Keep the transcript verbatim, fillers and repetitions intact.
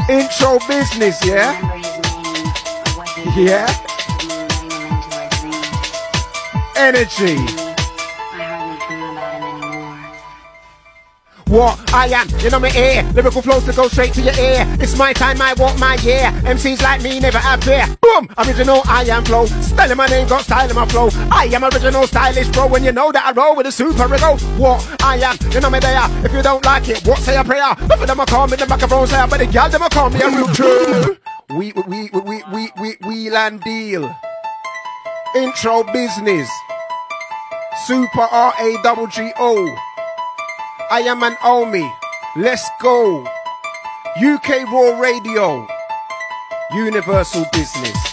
Intro business, yeah? Yeah? Energy. What I am, you know me ear. Lyrical flows to go straight to your ear. It's my time, I want my year. M Cs like me never have fear. Boom, original I am flow. Style in my name, got style in my flow. I am original stylish bro. When you know that I roll with a super Raggo. What I am, you know me there. If you don't like it, what say a prayer? Both of them are call me the macaron say, but the gal them are call me a real true. We we we we we we wheel and deal. Intro business. Super R A G G O. I am an Omi. Let's go. U K Raw Radio. Universal business.